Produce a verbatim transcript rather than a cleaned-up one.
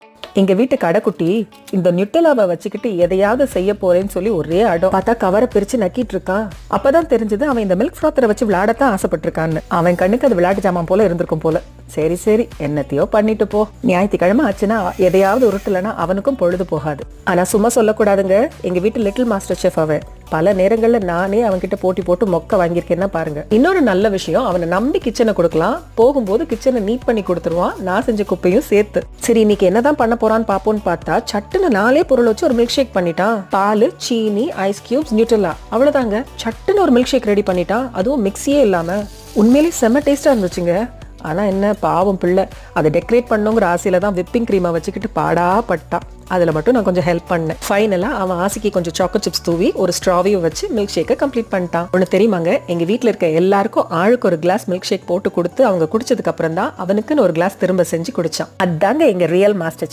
எங்க வீட்டு கடைக்குட்டி இந்த நியூட்டெல்லாவை வச்சுக்கிட்டு எதையாவது செய்ய போறேன்னு சொல்லி ஒரே அடம். பார்த்தா கவரை பிரிச்சு நக்கிட்டு இருக்கான். அப்பதான் தெரிஞ்சது அவன் இந்த மில்க் ஃப்ராத்தரை வச்சு விளையாடத்தான் ஆசைப்பட்டிருக்கான்னு. அவன் கண்ணுக்கு அது விளையாட்டு ஜாமான் போல இருந்திருக்கும் போல. சரி சரி என்னத்தையோ பண்ணிட்டு போ. ஞாயிற்றுக்கிழமை ஆச்சுன்னா எதையாவது உருட்டலன்னா அவனுக்கும் பொழுது போகாது. ஆனா சும்மா சொல்லக்கூடாதுங்க, எங்க வீட்டு லிட்டில் மாஸ்டர் செஃப் அவன். பல நேரங்கள்ல நானே அவன்கிட்ட போட்டி போட்டு மொக்க வாங்கியிருக்கேன்னா பாருங்க. இன்னொரு நல்ல விஷயம், அவனை நம்பி கிச்சனை கொடுக்கலாம். போகும்போது கிச்சனை நீட் பண்ணி கொடுத்துருவான், நான் செஞ்ச குப்பையும் சேர்த்து. சரி இன்னைக்கு என்னதான் பண்ண போறான்னு பாப்போன்னு பார்த்தா சட்டுன்னு நாலே பொருள் வச்சு ஒரு மில்க் ஷேக் பண்ணிட்டான். பால், சீனி, ஐஸ் கியூப்ஸ், நியூட்டெல்லா, அவ்வளவுதாங்க. சட்டுன்னு ஒரு மில்க் ஷேக் ரெடி பண்ணிட்டான், அதுவும் மிக்ஸியே இல்லாம. உண்மையிலேயே செம்ம டேஸ்டா இருந்துச்சுங்க. ஆனா என்ன பாவம் பிள்ளை, அதை டெக்கரேட் பண்ணுங்கிற ஆசையில தான் விப்பிங் கிரீமை வச்சுக்கிட்டு பாடா பட்டா. அதுல மட்டும் நான் கொஞ்சம் ஹெல்ப் பண்ணேன். ஃபைனலா அவன் ஆசைக்கு கொஞ்சம் சாக்கோ சிப்ஸ் தூவி ஒரு ஸ்ட்ராவையும் வச்சு மில்க் ஷேக்கை கம்ப்ளீட் பண்ணிட்டான். ஒன்னு தெரியுமாங்க, எங்க வீட்டுல இருக்க எல்லாருக்கும் ஆளுக்கு ஒரு கிளாஸ் மில்க் ஷேக் போட்டு கொடுத்து அவங்க குடிச்சதுக்கு அப்புறம் தான் அவனுக்குன்னு ஒரு கிளாஸ் திரும்ப செஞ்சு குடிச்சான். அதாங்க எங்க ரியல் மாஸ்டர்.